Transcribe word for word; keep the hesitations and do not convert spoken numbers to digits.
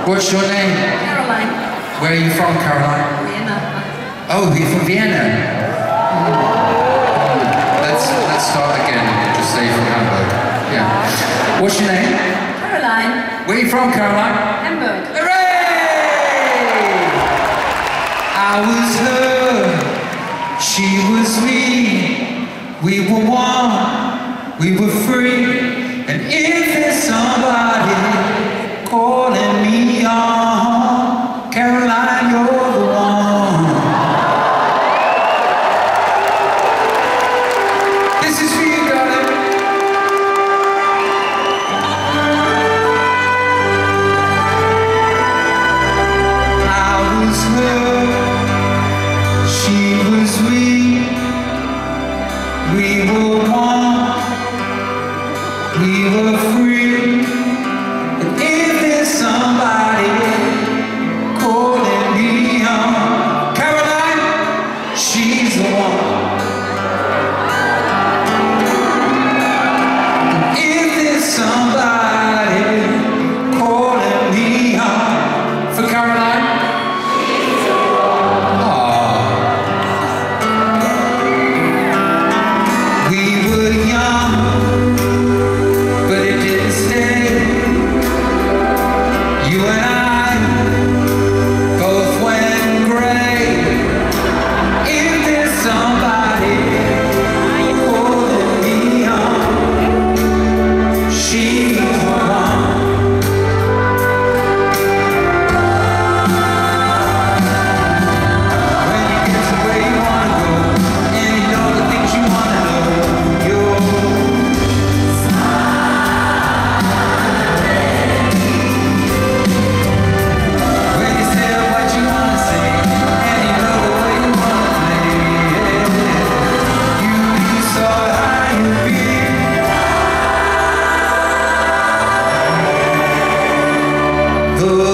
What's your name? Caroline. Where are you from, Caroline? Vienna. Oh, you're from Vienna. Let's let's start again. Just say from Hamburg. Yeah. What's your name? Caroline. Where are you from, Caroline? Hamburg. Hooray! I was her, she was me. We were one, we were free. And if there's somebody calling me on, Caroline, you're the one. This is for you, darling. I was her, she was me. We were one, we were free. And if there's somebody calling me on, Caroline, she's the one. And if there's somebody calling me on, for Caroline, she's the one. Aww. We were young, but it didn't stay. You and I both went gray. If there's somebody holding me on, she's the one. When you get to where you wanna go, and you know the things you wanna know, you're when you say what you wanna say, and you know the way you wanna play, you decide how you feel. The